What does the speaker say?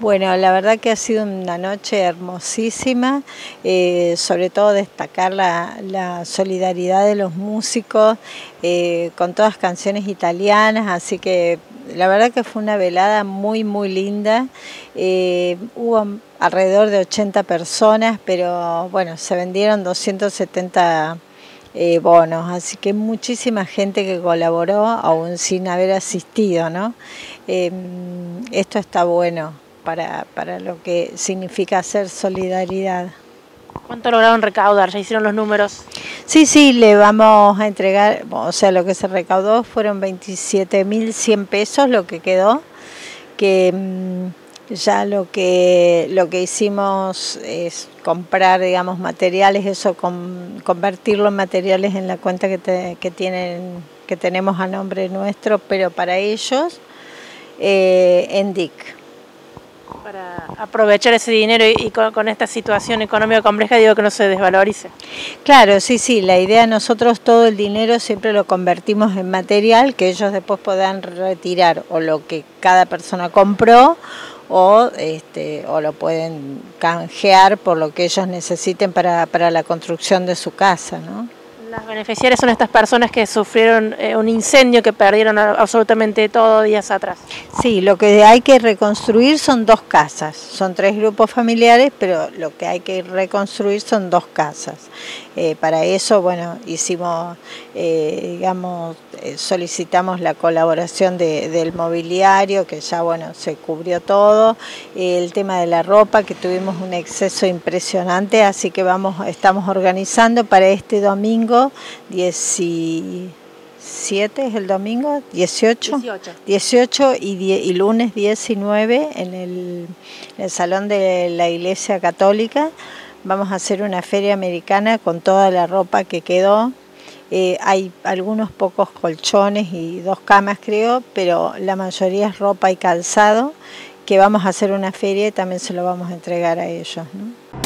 Bueno, la verdad que ha sido una noche hermosísima, sobre todo destacar la solidaridad de los músicos con todas canciones italianas, así que la verdad que fue una velada muy linda. Hubo alrededor de 80 personas, pero bueno, se vendieron 270 bonos, así que muchísima gente que colaboró aún sin haber asistido, ¿no? Esto está bueno para lo que significa hacer solidaridad. ¿Cuánto lograron recaudar? ¿Ya hicieron los números? Sí, le vamos a entregar, o sea, lo que se recaudó fueron 27.100 pesos, lo que quedó, que ya lo que hicimos es comprar, digamos, materiales, eso, convertirlo en materiales en la cuenta que tenemos a nombre nuestro, pero para ellos, en DIC. Para aprovechar ese dinero y con esta situación económica compleja, digo, que no se desvalorice. Claro, sí, la idea, nosotros todo el dinero siempre lo convertimos en material que ellos después puedan retirar o lo que cada persona compró o lo pueden canjear por lo que ellos necesiten para la construcción de su casa, ¿no? Las beneficiarias son estas personas que sufrieron un incendio, que perdieron absolutamente todo días atrás. Sí, lo que hay que reconstruir son 2 casas, son 3 grupos familiares, pero lo que hay que reconstruir son 2 casas. Para eso, bueno, hicimos, solicitamos la colaboración del mobiliario, que ya, bueno, se cubrió todo, el tema de la ropa, que tuvimos un exceso impresionante, así que estamos organizando para este domingo 17 es el domingo, 18 y lunes 19 en el Salón de la Iglesia Católica. Vamos a hacer una feria americana con toda la ropa que quedó. Hay algunos pocos colchones y 2 camas, creo, pero la mayoría es ropa y calzado, que vamos a hacer una feria y también se lo vamos a entregar a ellos, ¿no?